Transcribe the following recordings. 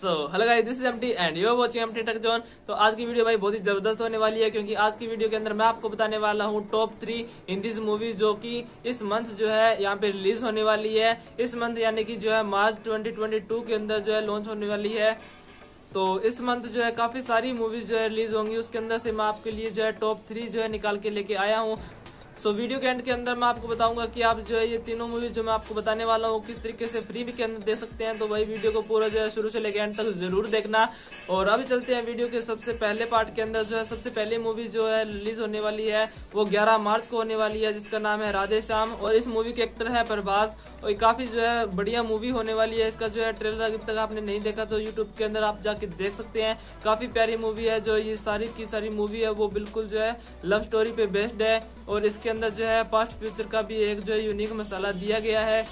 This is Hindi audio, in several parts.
Hello guys, this is MT and you are watching MT tech zone. तो आज की वीडियो भाई बहुत ही जबरदस्त होने वाली है, क्योंकि आज की वीडियो के अंदर मैं आपको बताने वाला हूँ टॉप 3 हिंदी मूवी जो कि इस मंथ जो है यहाँ पे रिलीज होने वाली है। इस मंथ यानी कि जो है मार्च 2022 के अंदर जो है लॉन्च होने वाली है। तो इस मंथ जो है काफी सारी मूवीज जो है रिलीज होंगी, उसके अंदर से मैं आपके लिए जो है टॉप 3 जो है निकाल के लेके आया हूँ। सो वीडियो के एंड के अंदर मैं आपको बताऊंगा कि आप जो है ये तीनों मूवी जो मैं आपको बताने वाला हूँ किस तरीके से फ्री के अंदर दे सकते हैं। तो भाई वीडियो को पूरा जो है शुरू से लेकर एंड तक जरूर देखना। और अभी चलते हैं वीडियो के सबसे पहले पार्ट के अंदर। जो है सबसे पहले मूवी जो है रिलीज होने वाली है वो 11 मार्च को होने वाली है, जिसका नाम है राधे श्याम। और इस मूवी के एक्टर है प्रभास, और काफी जो है बढ़िया मूवी होने वाली है। इसका जो है ट्रेलर अभी तक आपने नहीं देखा तो यूट्यूब के अंदर आप जाके देख सकते हैं। काफी प्यारी मूवी है। जो ये सारी की सारी मूवी है वो बिल्कुल जो है लव स्टोरी पे बेस्ड है, और इसके अंदर जो है पास्ट फ्यूचर का भी एक जो है यूनिक मसाला दिया गया है।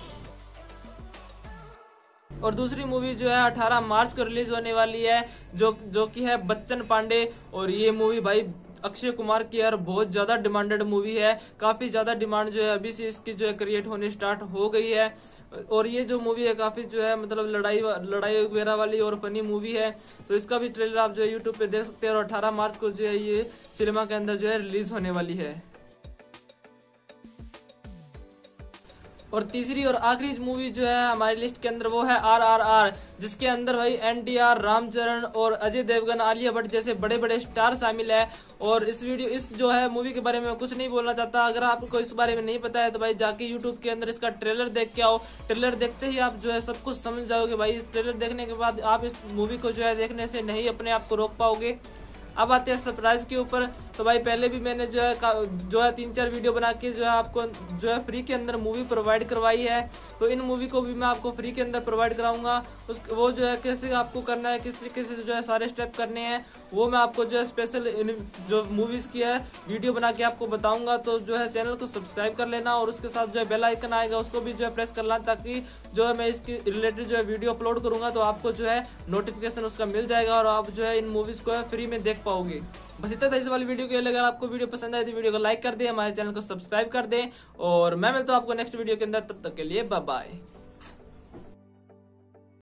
और दूसरी मूवी जो है 18 मार्च को रिलीज होने वाली है, जो कि है बच्चन पांडे। और ये मूवी भाई अक्षय कुमार की यार बहुत ज्यादा डिमांडेड मूवी है। काफी ज्यादा डिमांड जो है अभी से इसकी जो है क्रिएट होने स्टार्ट हो गई है। और ये जो मूवी है काफी जो है मतलब लड़ाई वगैरह वाली और फनी मूवी है। तो इसका भी ट्रेलर आप जो है यूट्यूब पे देख सकते हैं। और 18 मार्च को जो है ये सिनेमा के अंदर जो है रिलीज होने वाली है। और तीसरी और आखिरी मूवी जो है हमारी लिस्ट के अंदर वो है RRR, जिसके अंदर भाई NTR, रामचरण और अजय देवगन, आलिया भट्ट जैसे बड़े बड़े स्टार शामिल है। और इस जो है मूवी के बारे में कुछ नहीं बोलना चाहता। अगर आपको इस बारे में नहीं पता है तो भाई जाके यूट्यूब के अंदर इसका ट्रेलर देख के आओ। ट्रेलर देखते ही आप जो है सब कुछ समझ जाओगे भाई। इस ट्रेलर देखने के बाद आप इस मूवी को जो है देखने से नहीं अपने आप को रोक पाओगे। अब आते हैं सरप्राइज के ऊपर। तो भाई पहले भी मैंने जो है 3-4 वीडियो बना के जो है आपको जो है फ्री के अंदर मूवी प्रोवाइड करवाई है। तो इन मूवी को भी मैं आपको फ्री के अंदर प्रोवाइड कराऊंगा। वो जो है कैसे आपको करना है, किस तरीके से जो है सारे स्टेप करने हैं, वो मैं आपको जो है स्पेशल जो मूवीज की है वीडियो बना के आपको बताऊंगा। तो जो है चैनल को सब्सक्राइब कर लेना, और उसके साथ जो है बेल आइकन आएगा उसको भी जो है प्रेस कर लेना, ताकि जो है मैं इसके रिलेटेड जो है वीडियो अपलोड करूंगा तो आपको जो है नोटिफिकेशन उसका मिल जाएगा, और आप जो है इन मूवीज को फ्री में देख पाओगे। बस इतना था इस वाली वीडियो के लिए। अगर आपको वीडियो पसंद आए तो वीडियो को लाइक कर दें, हमारे चैनल को सब्सक्राइब कर दें, और मैं मिलता हूं आपको नेक्स्ट वीडियो के अंदर। तब तक के लिए बाय बाय।